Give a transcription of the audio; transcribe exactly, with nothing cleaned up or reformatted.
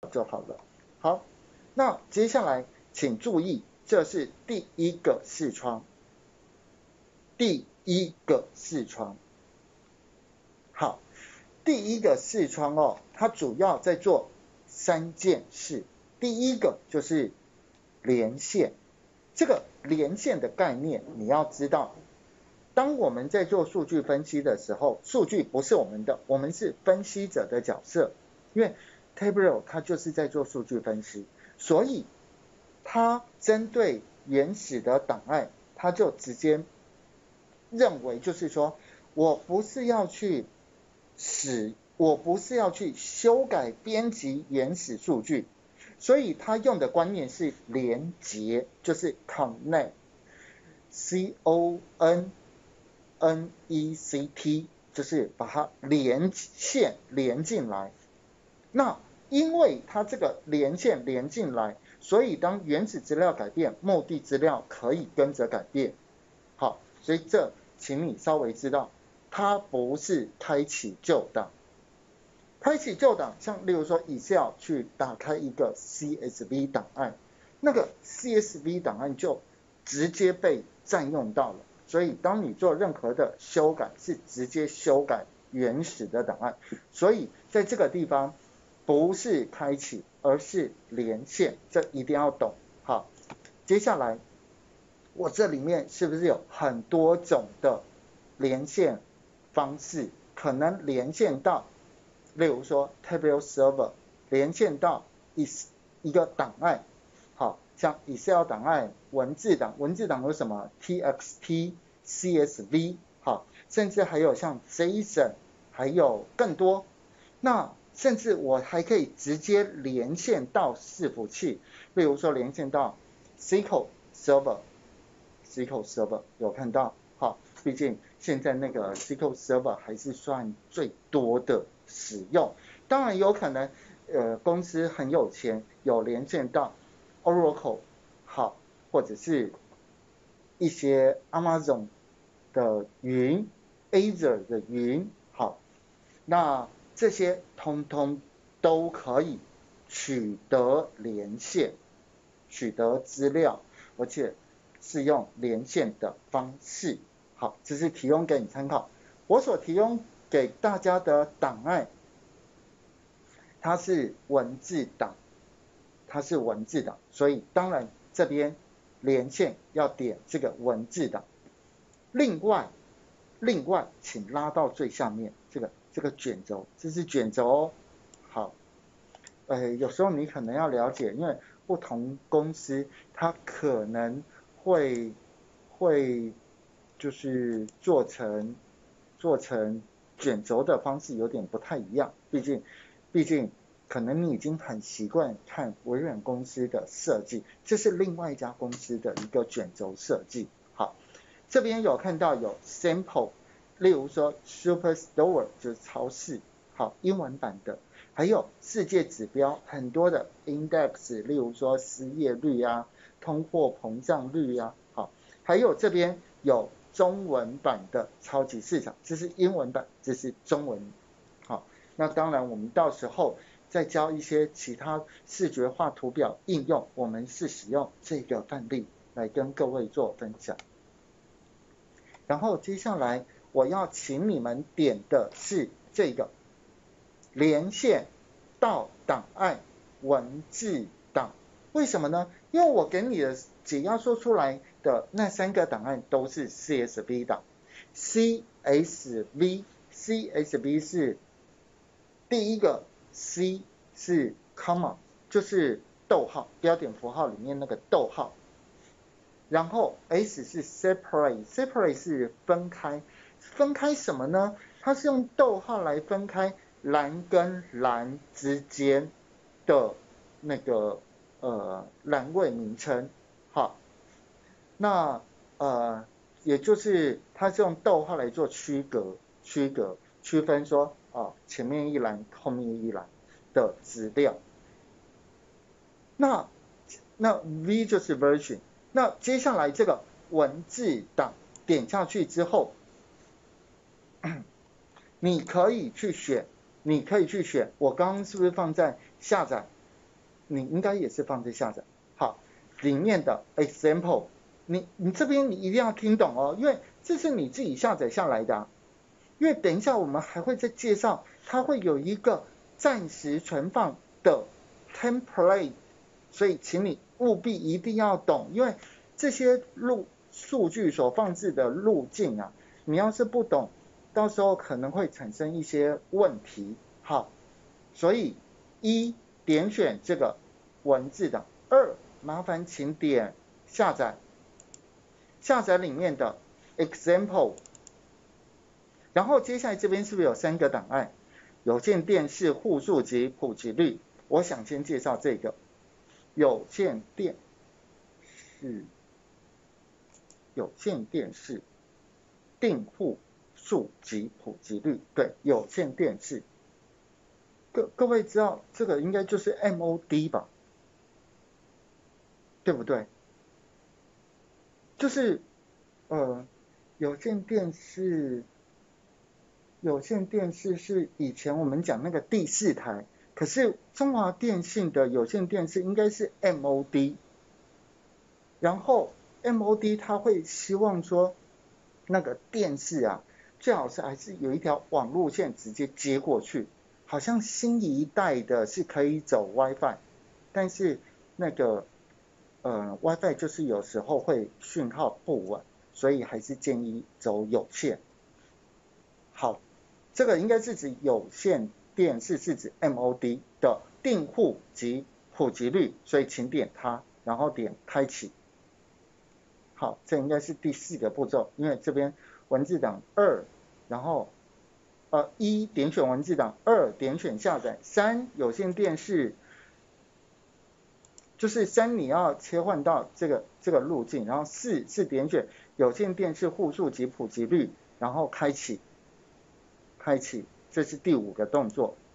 就好了。好，那接下来请注意，这是第一个视窗，第一个视窗。好，第一个视窗哦，它主要在做三件事。第一个就是连线，这个连线的概念你要知道。当我们在做数据分析的时候，数据不是我们的，我们是分析者的角色，因为 Tableau 它就是在做数据分析，所以它针对原始的档案，它就直接认为就是说，我不是要去使，我不是要去修改编辑原始数据，所以它用的观念是连结，就是 connect，C O N N E C T， 就是把它连线连进来。那因为它这个连线连进来，所以当原始资料改变，目的资料可以跟着改变。好，所以这请你稍微知道，它不是开启旧档。开启旧档，像例如说 Excel 去打开一个 C S V 档案，那个 C S V 档案就直接被占用到了。所以当你做任何的修改，是直接修改原始的档案。所以在这个地方不是开启，而是连线，这一定要懂。好，接下来我这里面是不是有很多种的连线方式？可能连线到，例如说 Tableau Server 连线到一一个档案，好，像 Excel 档案、文字档，文字档有什么 T X T、C S V， 好，甚至还有像 JSON， 还有更多。那甚至我还可以直接连线到伺服器，例如说连线到 S Q L Server。S Q L Server 有看到，好，毕竟现在那个 S Q L Server 还是算最多的使用。当然有可能，呃，公司很有钱，有连线到 Oracle， 好，或者是一些 Amazon 的云 ，Azure 的云，好，那这些通通都可以取得连线，取得资料，而且是用连线的方式。好，这是提供给你参考。我所提供给大家的档案，它是文字档，它是文字档，所以当然这边连线要点这个文字档。另外，另外，请拉到最下面这个这个卷轴，这是卷轴哦。好，呃，有时候你可能要了解，因为不同公司它可能会会就是做成做成卷轴的方式有点不太一样，毕竟毕竟可能你已经很习惯看微软公司的设计，这是另外一家公司的一个卷轴设计。好，这边有看到有 sample， 例如说 Superstore 就是超市，好，英文版的。还有世界指标很多的 index， 例如说失业率啊、通货膨胀率啊，好，还有这边有中文版的超级市场，这是英文版，这是中文。好，那当然我们到时候再教一些其他视觉化图表应用，我们是使用这个范例来跟各位做分享。然后接下来我要请你们点的是这个连线到档案文字档，为什么呢？因为我给你的解压缩出来的那三个档案都是 C S V 档。C S V C S V 是第一个 C 是 comma， 就是逗号，标点符号里面那个逗号。然后 S 是 separate， separate 是分开，分开什么呢？它是用逗号来分开栏跟栏之间的那个呃栏位名称。好，那呃也就是它是用逗号来做区隔，区隔区分说啊、呃、前面一栏后面一栏的资料。那那 V 就是 version。那接下来这个文字档点下去之后，你可以去选，你可以去选，我刚刚是不是放在下载你应该也是放在下载。好，里面的 example， 你你这边你一定要听懂哦，因为这是你自己下载下来的啊。因为等一下我们还会再介绍，它会有一个暂时存放的 template， 所以请你务必一定要懂，因为这些路数据所放置的路径啊，你要是不懂，到时候可能会产生一些问题。好，所以一点选这个文字档，二麻烦请点下载，下载里面的 example。然后接下来这边是不是有三个档案？有线电视户数及普及率。我想先介绍这个有线电视，有线电视订户数及普及率。对，有线电视。各各位知道这个应该就是 M O D 吧？对不对？就是呃有线电视。有线电视是以前我们讲那个第四台，可是中华电信的有线电视应该是 M O D， 然后 M O D 它会希望说那个电视啊，最好是还是有一条网路线直接接过去，好像新一代的是可以走 WiFi， 但是那个呃 WiFi 就是有时候会讯号不稳，所以还是建议走有线。好。这个应该是指有线电视是指 M O D 的订户及普及率，所以请点它，然后点开启。好，这应该是第四个步骤，因为这边文字档二，然后呃一点选文字档，二点选下载，三有线电视，就是三你要切换到这个这个路径，然后四是点选有线电视户数及普及率，然后开启。开启，这是第五个动作。